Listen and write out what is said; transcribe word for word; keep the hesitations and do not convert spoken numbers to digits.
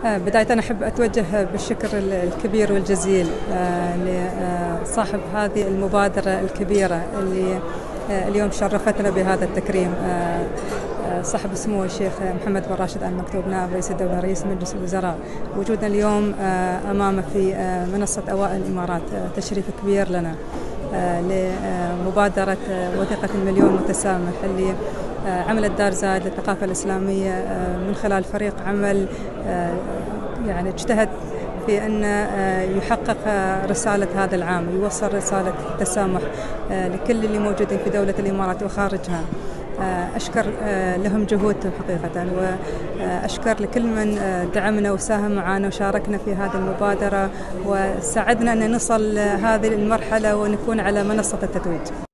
بداية أنا أحب أتوجه بالشكر الكبير والجزيل لصاحب هذه المبادرة الكبيرة اللي اليوم شرفتنا بهذا التكريم، صاحب السمو الشيخ محمد بن راشد آل مكتوم نائب رئيس الدولة رئيس مجلس الوزراء. وجودنا اليوم أمامه في منصة أوائل الإمارات تشريف كبير لنا لمبادرة وثيقة المليون متسامح اللي عملت دار زايد للثقافة الإسلامية من خلال فريق عمل يعني اجتهد في أن يحقق رسالة هذا العام، يوصل رسالة التسامح لكل اللي موجودين في دولة الإمارات وخارجها. أشكر لهم جهودهم حقيقة، وأشكر لكل من دعمنا وساهم معنا وشاركنا في هذه المبادرة وساعدنا أن نصل هذه المرحلة ونكون على منصة التتويج.